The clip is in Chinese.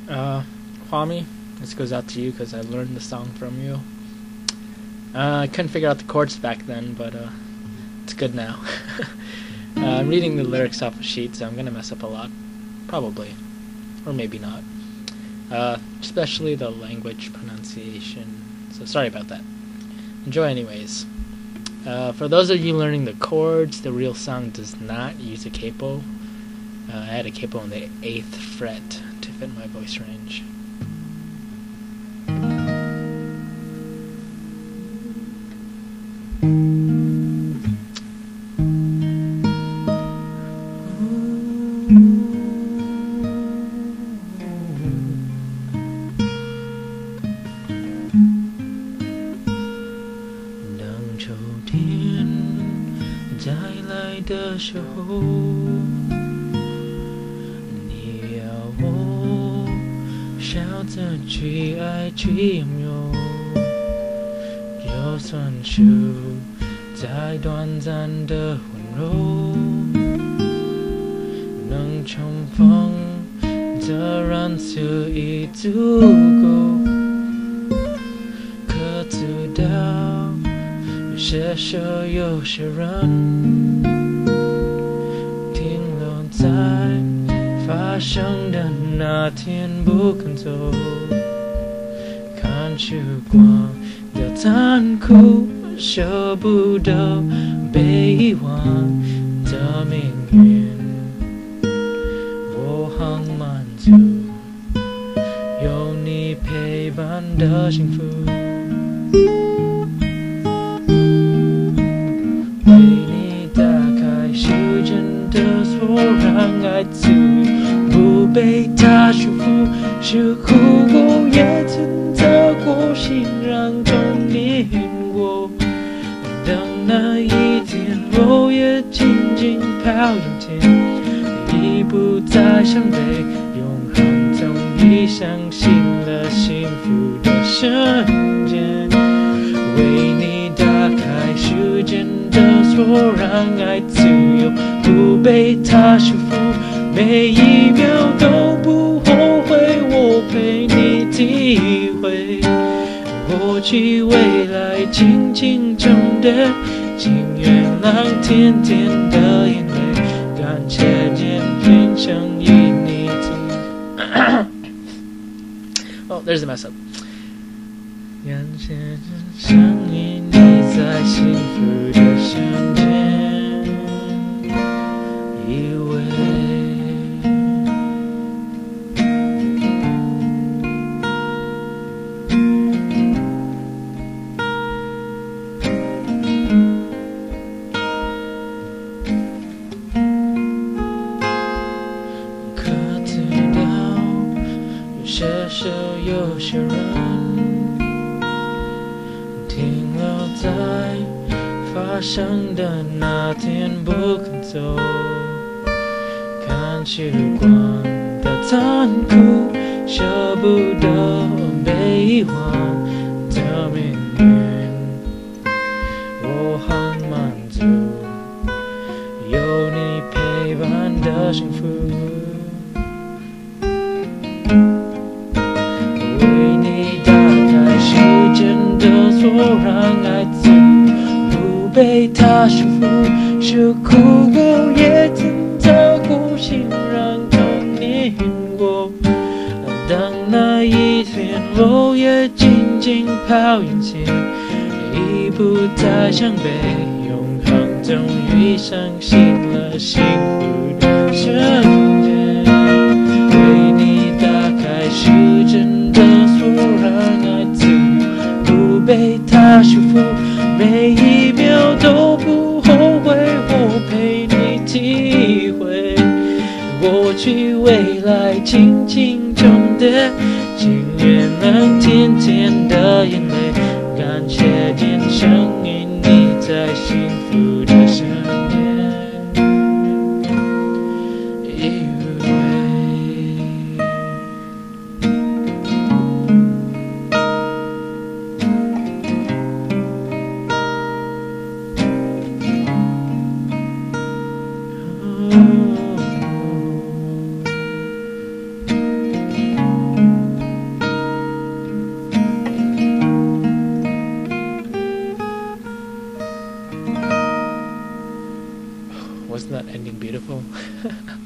Uh, Kwame, this goes out to you because I learned the song from you. I couldn't figure out the chords back then, but it's good now. I'm reading the lyrics off a sheet, so I'm gonna mess up a lot. Probably. Or maybe not. Especially the language pronunciation. So sorry about that. Enjoy anyways. For those of you learning the chords, the real song does not use a capo. I had a capo on the 8th fret to fit my voice range. Đằng châu thiên dài lại的时候，你要我笑着去爱去拥有，就算是再短暂的温柔，能重逢的人数已足够。可知道有些事有些人停留在发生的那天不肯走，看时光的残酷，舍不得被遗忘的命运，我很满足有你陪伴的幸福。为你打开时间的锁，让爱自由不被它束缚，是哭过也曾走过，心让痛碾过。等那一天，我也静静飘向前，已不再想被永恒，终于相信了幸福的瞬间。为你打开时间的锁，让爱自由不被它束缚，每一秒都不后悔，我陪你体会过去未来，轻轻重叠，请原谅甜甜的眼泪，感谢渐渐相遇你。Oh, there's a mess up. 感谢相遇你在幸福的瞬间，以为可知道有些事有些人停留在发生的那天不肯走，看时光的残酷，舍不得被遗忘的命运，我很满足有你陪伴的幸福。为你打开时间的锁，让爱自由不被它束缚，是哭过也曾走过，心让痛碾过。当那一天，我也静静飘远前，已不再想被永恒，终于相信了幸福的瞬间。为你打开时间的锁，让爱自由不被它束缚，每一秒都不后悔，我陪你体会过去未来，轻轻重叠，请原谅甜甜的眼泪，感谢渐相遇你在幸福的身边，以为 wasn't that ending beautiful?